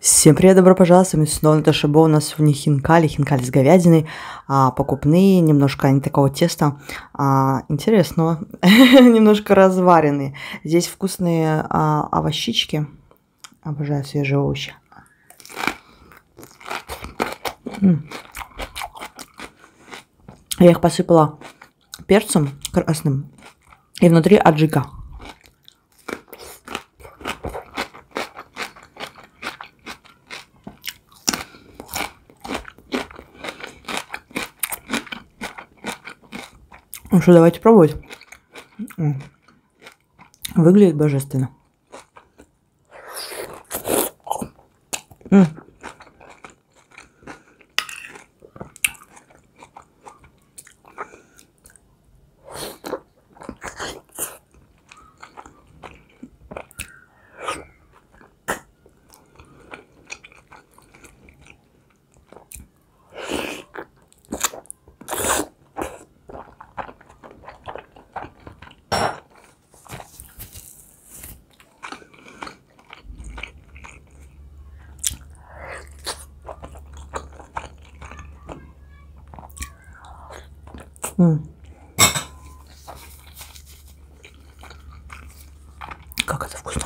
Всем привет, добро пожаловать, с вами снова Наташа Бо. У нас сегодня хинкали с говядиной, покупные, немножко они такого теста интересного, немножко разваренные. Здесь вкусные овощички, обожаю свежие овощи. Я их посыпала перцем красным и внутри аджика. Ну что, давайте пробовать. Выглядит божественно. Как это вкусно.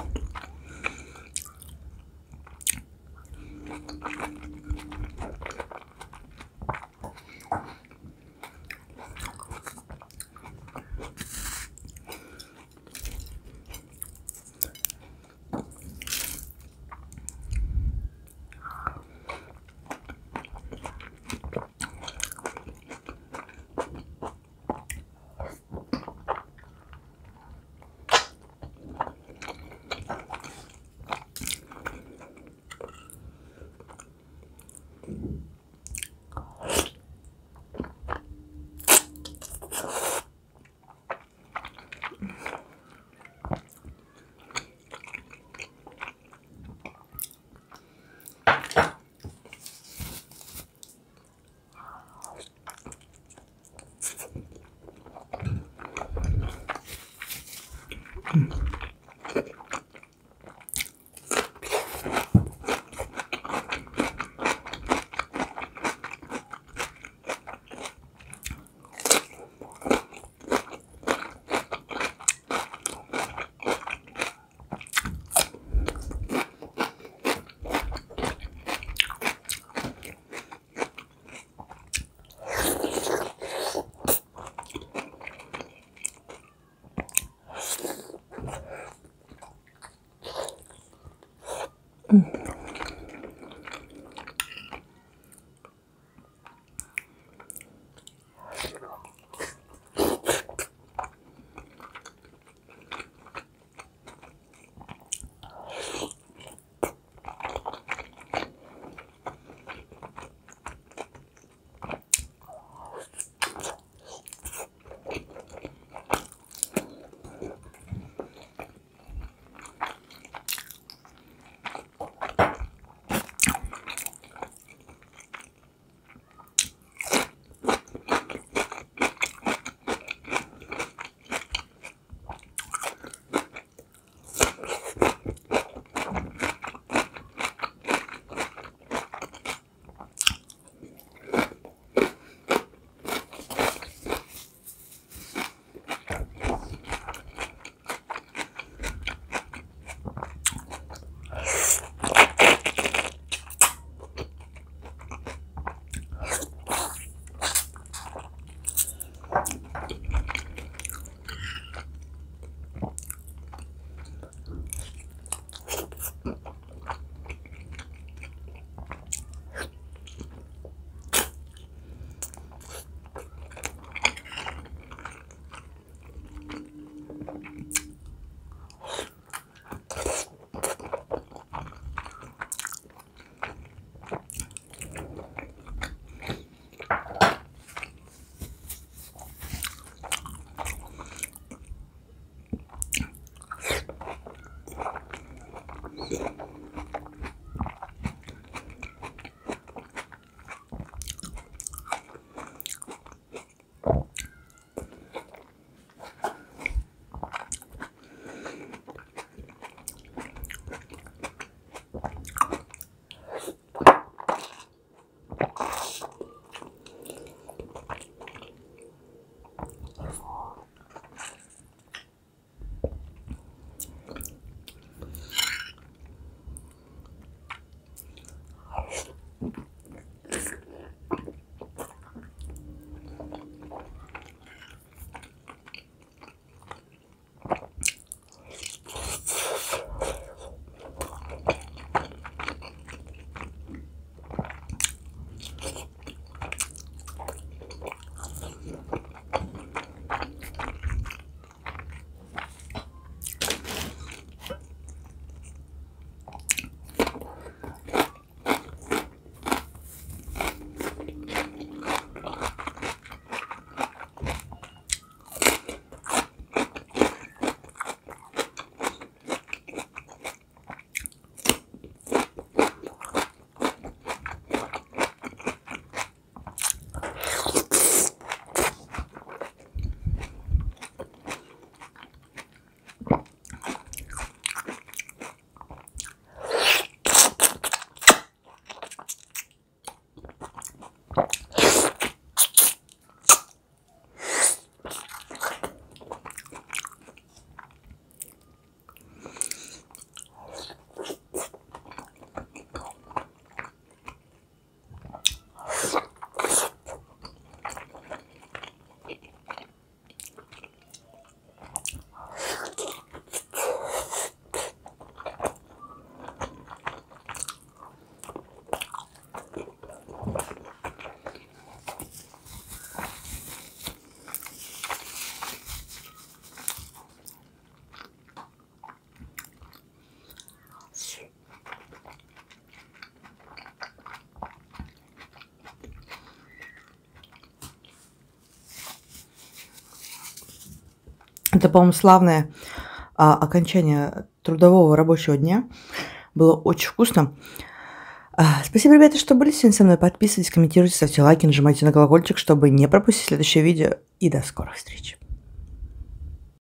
Это, по-моему, славное окончание трудового рабочего дня. Было очень вкусно. Спасибо, ребята, что были сегодня со мной. Подписывайтесь, комментируйте, ставьте лайки, нажимайте на колокольчик, чтобы не пропустить следующее видео. И до скорых встреч.